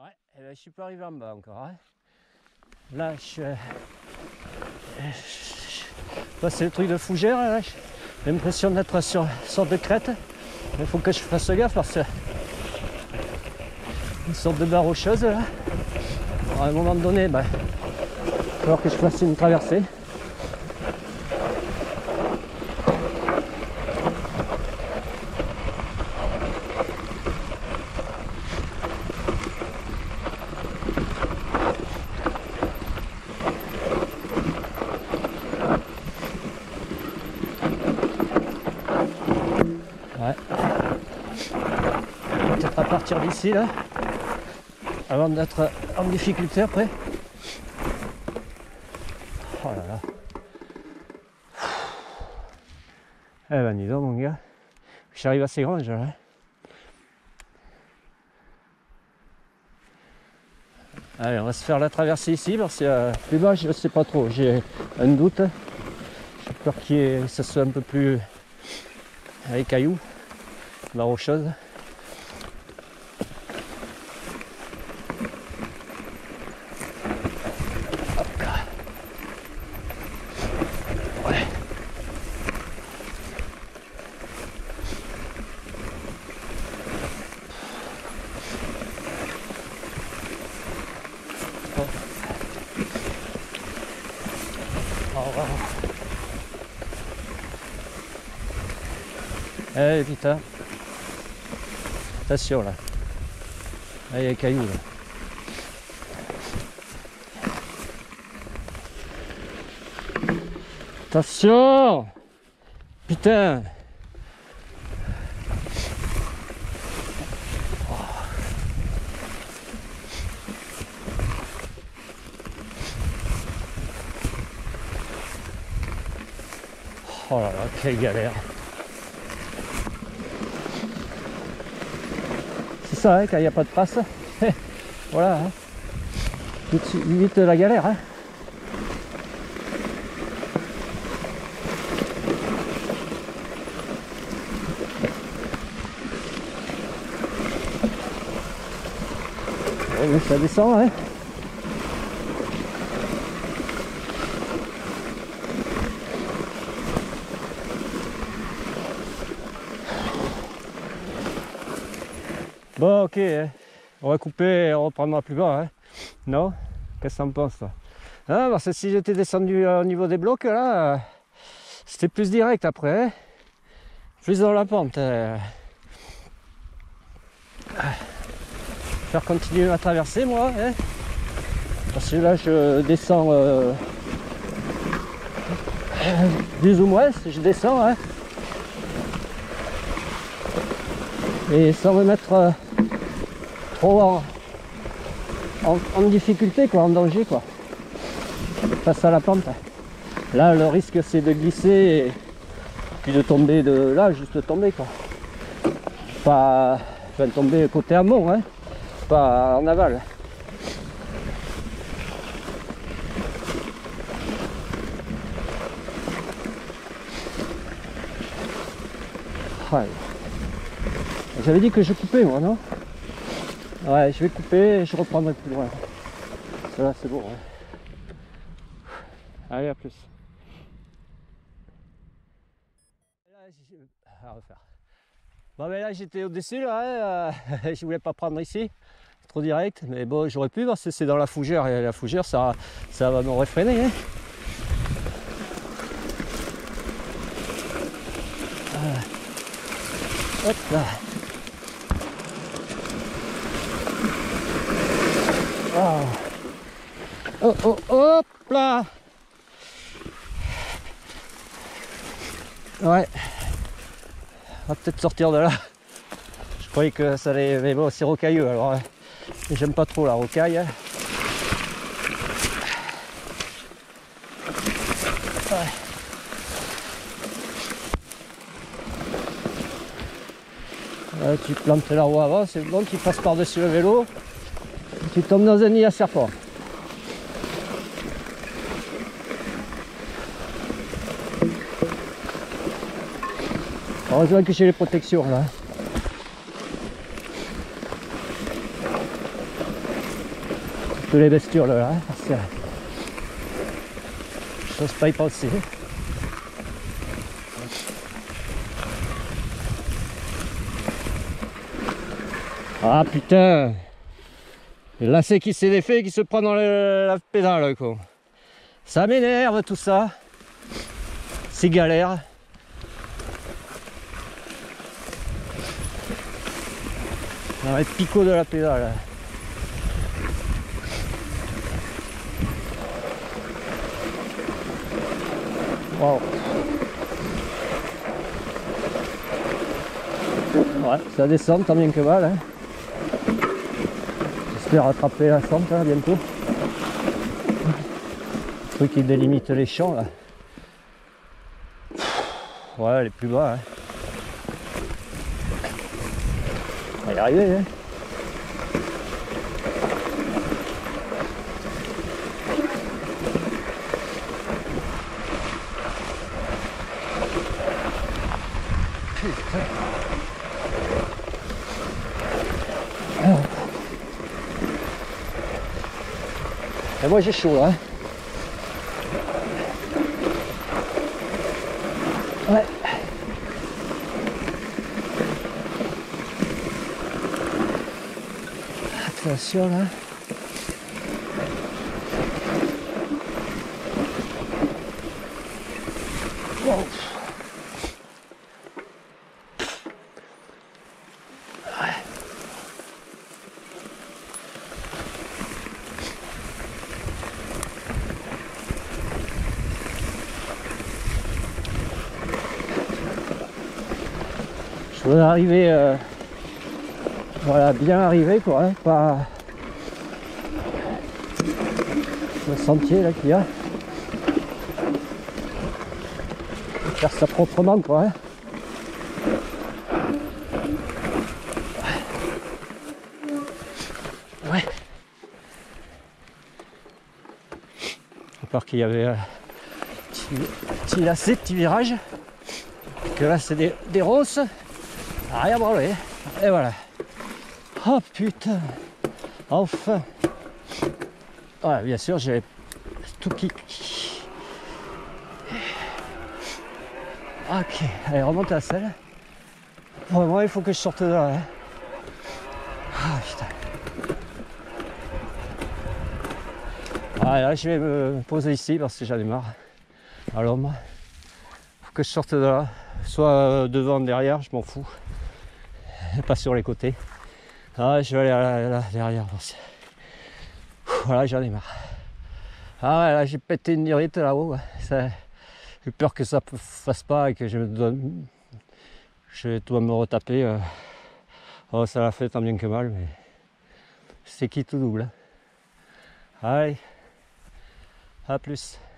Ouais, et ben, je suis pas arrivé en bas encore. Hein. Là, c'est le truc de fougère. Là. J'ai l'impression d'être sur une sorte de crête. Il faut que je fasse gaffe parce que une sorte de barre rocheuse. Là. Alors, à un moment donné, il va falloir que je fasse une traversée. Ouais. Peut-être à partir d'ici là, avant d'être en difficulté après. Oh là là. Eh ben dis donc mon gars, j'arrive assez grand déjà là. Allez, on va se faire la traversée ici parce que plus bas je ne sais pas trop, j'ai un doute. J'ai peur que ça soit un peu plus avec cailloux, la rocheuse. Hop là. Ouais. Oh. Oh. Eh putain, attention là, là il y a des cailloux là. Attention, putain. Oh là là, quelle galère. C'est ça, hein, quand il n'y a pas de trace. Voilà, hein. Tout de suite, limite la galère. Hein. Oh, ça descend, hein. Bon, ok, hein. On va couper et on reprendra plus bas. Hein. Non? Qu'est-ce que t'en penses toi? Ah, parce que si j'étais descendu au niveau des blocs, là, c'était plus direct après. Hein. Plus dans la pente. Faire continuer ma traversée, moi. Hein. Parce que là, je descends plus ou moins, je descends. Hein. Et sans me mettre trop en difficulté, quoi, en danger, quoi, face à la pente. Là, le risque, c'est de glisser et puis de tomber de là, juste tomber, quoi. Pas, enfin, tomber côté amont, hein, pas en aval. Ouais. J'avais dit que je coupais, moi, non? Ouais, je vais couper et je reprendrai plus loin. Ça là, c'est bon. Ouais. Allez, à plus. À refaire. Bon, mais là, j'étais au-dessus, là. Hein, je voulais pas prendre ici. Trop direct. Mais bon, j'aurais pu parce que c'est dans la fougère. Et la fougère, ça va me réfréner. Hein. Hop là. Oh, oh, hop là. Ouais. On va peut-être sortir de là. Je croyais que ça allait... Mais bon, c'est rocailleux alors. Hein. J'aime pas trop la rocaille. Hein. Ouais. Tu plantes la roue avant, c'est bon, tu passes par-dessus le vélo. Tu tombes dans un nid à serpent. Heureusement que j'ai les protections là. tous les bestioles là, parce que je n'ose pas y penser. Ah putain, le lacet qui s'est défait, qui se prend dans la pédale quoi. Ça m'énerve tout ça. C'est galère. Ça va être picot de la pédale. Wow. Ouais, ça descend tant bien que mal. Hein. J'espère rattraper la sente hein, bientôt. Le truc qui délimite les champs là. Ouais, elle est plus bas. Hein. On va y arriver. Hein. Putain. Et moi j'ai chaud là. Hein. Ouais. Attention là. Wow. Je voudrais arriver, voilà, bien arriver quoi, hein, pas le sentier là qu'il y a. Faire ça proprement quoi. Hein. Ouais. À part qu'il y avait petit lacet, petit virage. Que là c'est des ronces. Rien branlé. Et voilà. Oh putain. Enfin. Ouais, bien sûr, j'ai tout qui. Ok, allez, remonte à la selle. Vraiment, il faut que je sorte de là. Hein. Ah putain. Ah, là, je vais me poser ici parce que j'en ai marre. À l'ombre. Il faut que je sorte de là. Soit devant, derrière, je m'en fous. Pas sur les côtés. Ah, je vais aller là, derrière. Voilà, j'en ai marre. Ah ouais, là, j'ai pété une durite là-haut. J'ai peur que ça ne fasse pas et que je dois me retaper. Oh, ça l'a fait tant bien que mal, mais c'est qui tout double. Allez, à plus.